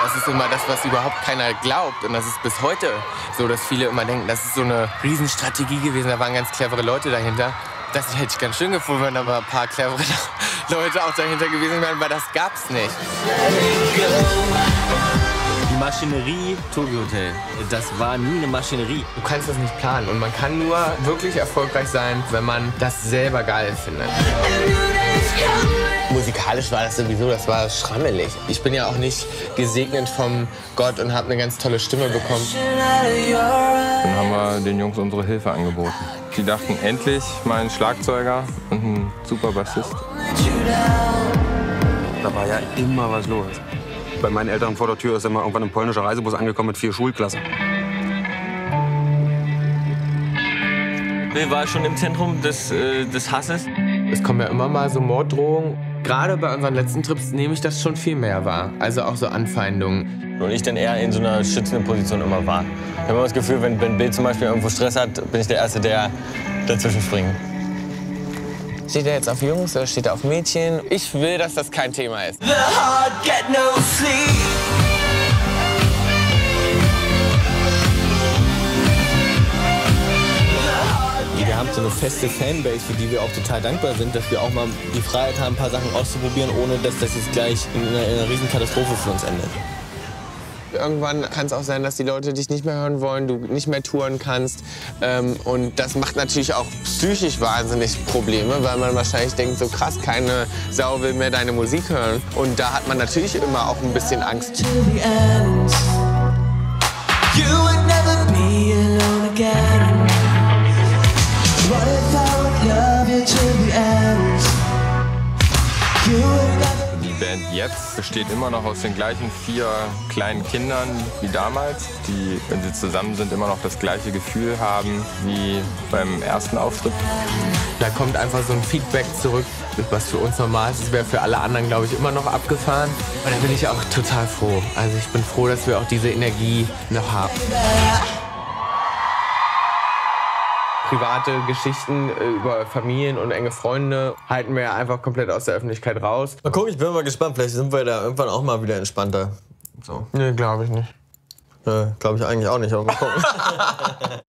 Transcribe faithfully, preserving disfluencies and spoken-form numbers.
das ist immer das, was überhaupt keiner glaubt. Und das ist bis heute so, dass viele immer denken, das ist so eine Riesenstrategie gewesen. Da waren ganz clevere Leute dahinter. Das hätte ich ganz schön gefunden, wenn aber ein paar clevere Leute auch dahinter gewesen wären, weil das gab's nicht. Die Maschinerie Tokyo Hotel, das war nie eine Maschinerie. Du kannst das nicht planen und man kann nur wirklich erfolgreich sein, wenn man das selber geil findet. Musikalisch war das sowieso, das war schrammelig. Ich bin ja auch nicht gesegnet vom Gott und habe eine ganz tolle Stimme bekommen. Dann haben wir den Jungs unsere Hilfe angeboten. Die dachten, endlich mal ein Schlagzeuger und ein super Bassist. Da war ja immer was los. Bei meinen Eltern vor der Tür ist immer irgendwann ein polnischer Reisebus angekommen mit vier Schulklassen. Bill war schon im Zentrum des, äh, des Hasses. Es kommen ja immer mal so Morddrohungen. Gerade bei unseren letzten Trips nehme ich das schon viel mehr wahr. Also auch so Anfeindungen. Und ich dann eher in so einer schützenden Position immer war. Ich habe immer das Gefühl, wenn, wenn Bill zum Beispiel irgendwo Stress hat, bin ich der Erste, der dazwischen springt. Steht er jetzt auf Jungs oder steht er auf Mädchen? Ich will, dass das kein Thema ist. Wir haben so eine feste Fanbase, für die wir auch total dankbar sind, dass wir auch mal die Freiheit haben, ein paar Sachen auszuprobieren, ohne dass das jetzt gleich in einer, in einer Riesenkatastrophe für uns endet. Irgendwann kann es auch sein, dass die Leute dich nicht mehr hören wollen, du nicht mehr touren kannst. Ähm, und das macht natürlich auch psychisch wahnsinnig Probleme, weil man wahrscheinlich denkt, so krass, keine Sau will mehr deine Musik hören. Und da hat man natürlich immer auch ein bisschen Angst. Die Band jetzt besteht immer noch aus den gleichen vier kleinen Kindern wie damals, die, wenn sie zusammen sind, immer noch das gleiche Gefühl haben wie beim ersten Auftritt. Da kommt einfach so ein Feedback zurück, was für uns normal ist. Das wäre für alle anderen, glaube ich, immer noch abgefahren. Und da bin ich auch total froh. Also ich bin froh, dass wir auch diese Energie noch haben. Private Geschichten über Familien und enge Freunde halten wir einfach komplett aus der Öffentlichkeit raus. Mal gucken, ich bin mal gespannt. Vielleicht sind wir da irgendwann auch mal wieder entspannter. So. Nee, glaube ich nicht. Ja, glaube ich eigentlich auch nicht, aber mal gucken.